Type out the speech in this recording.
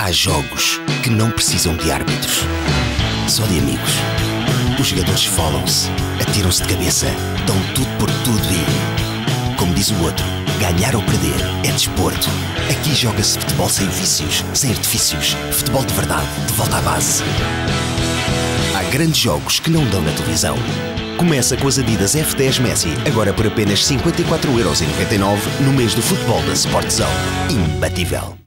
Há jogos que não precisam de árbitros, só de amigos. Os jogadores falam-se, atiram-se de cabeça, dão tudo por tudo e, como diz o outro, ganhar ou perder é desporto. Aqui joga-se futebol sem vícios, sem artifícios. Futebol de verdade, de volta à base. Há grandes jogos que não dão na televisão. Começa com as Adidas F10 Messi, agora por apenas 54,99€ no mês do futebol da Sport Zone. Imbatível.